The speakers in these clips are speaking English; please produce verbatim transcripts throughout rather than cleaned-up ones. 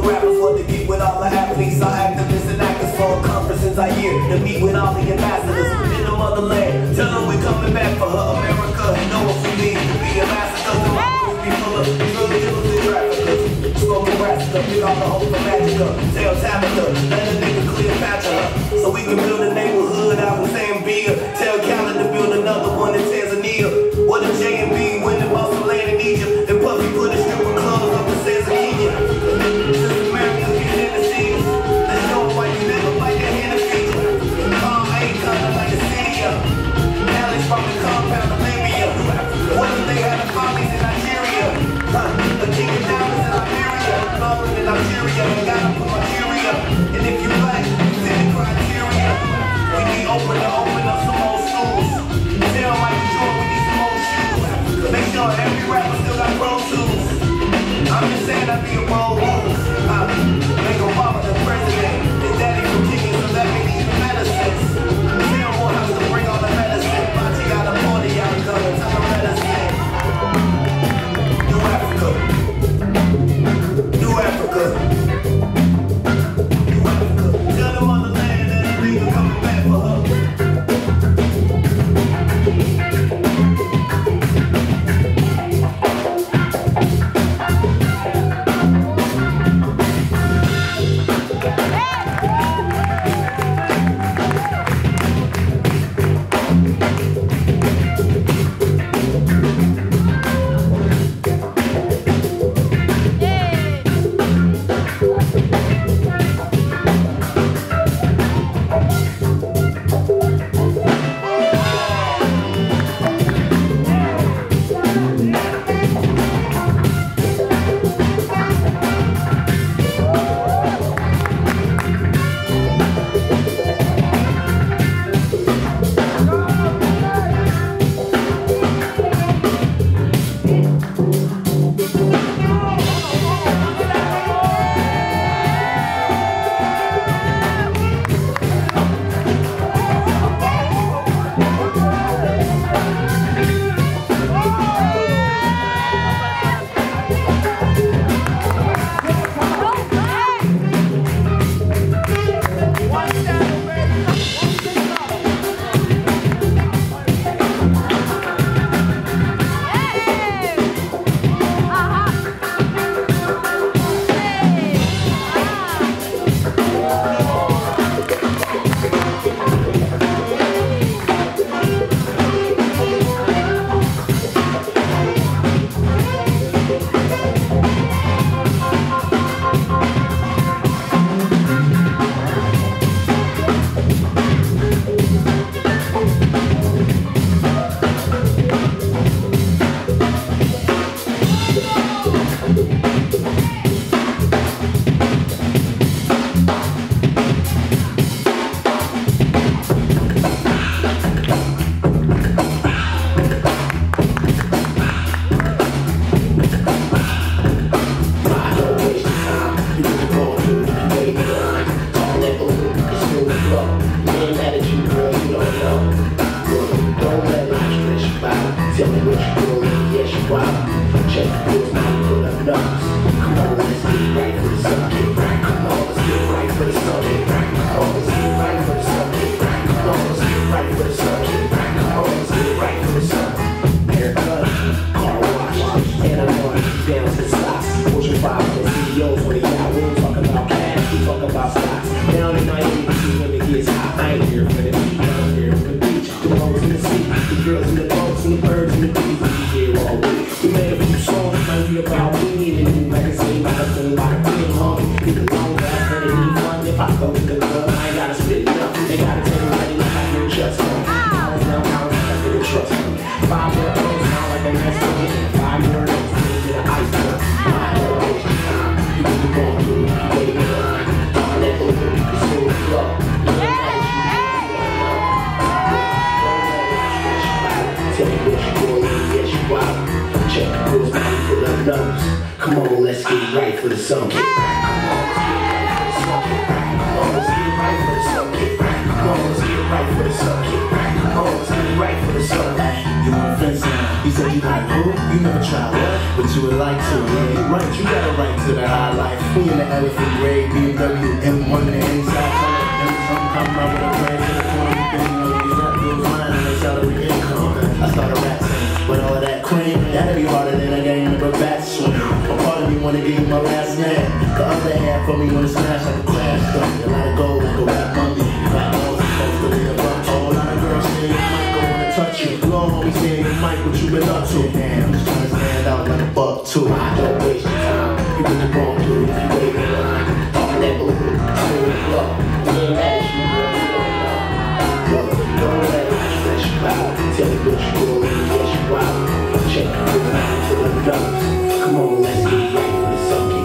rappers want to get with all the athletes, all activists and actors for a conference in Zaire to meet with all the ambassadors in the motherland. Tell them we're coming back for her America and know what we need to be a massacre. The motherfuckers be full of drug dealers and traffickers. Smoking rats to get all the hope for Magica. Tell Tabitha, let a nigga Cleopatra her, so we can build a neighborhood out in Zambia. Tell Khaled to build another one in Tanzania. What a J and B when the Muslim land in Egypt. And Puffy put a stripper club up in Tanzania. Since America get in the seas, let's show them why you never like that in the feature. Calm ain't kinda like the city up. Alex from the compound of Libya. What if they had a families in Nigeria? Huh, the king of diamonds in Liberia. London in Nigeria, you gotta put Nigeria. And if you black, you fit the criteria. We need open to open up some more schools. Tell Michael Jordan we need some more shoes. Make sure every rapper still got pro tools. I'm just saying I'd be a bold move. Uh, make Obama the president. His daddy from Kenya, so that make even better sense. Tell Morehouse to bring all the medicine. Monty got a party out coming, tell the medicine. New Africa. New Africa. New Africa. Tell the motherland that a nigga coming back for her. Come on, let's get right for the song. Come on, let's get right for the song. Come on, let's get right for the song. Come on, let's get right for the song. You want a fence now? He said you like who? You never tried what? but you would like to. Yeah, you right, you got a right to the high life. We in the elephant grade, B M W, M one, the inside color. Every time come out with a plan to the corner, you think, you know, you're not doing mine, and no salary income. I started rapping, but all that cream, that'd be harder than a game of a bat swing. A part of me wanna give you my last name. The other half of me wanna smash like a crash dummy. A lot of gold like a rap mummy. Got all supposed to be a bump. A whole lot of girls say you might go wanna touch you. Long homies say you might, what you been up to? Damn, I'm just trying to stand out like a buck too. Don't waste your time, you really won't do it. You wait in line, all that blue, all that blow. You ain't mad at you, girl, you don't know. Look, don't let it stress you out. Tell me what you do, and yes you out. Check it out for the dollars. Come on, let's get ready for the sucking.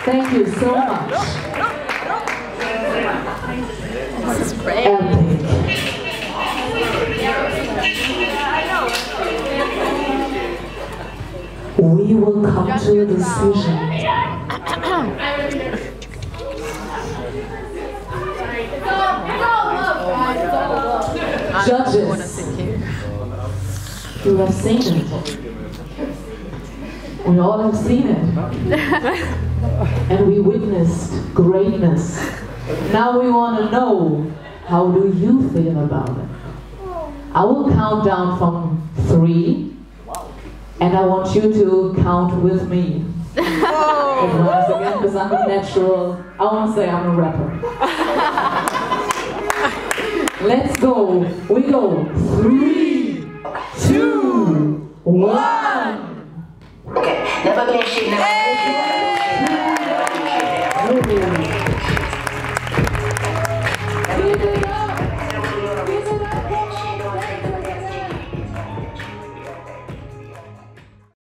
Thank you so much. This is great. Epic. We will come to a decision. Judges, you have seen it. We all have seen it. And we witnessed greatness. Now we want to know, how do you feel about it? I will count down from three, and I want you to count with me. And once again, because I'm a natural, I want to say I'm a rapper. Let's go. We go. Three, two, one. Okay, never been shit, never been shit. Hey!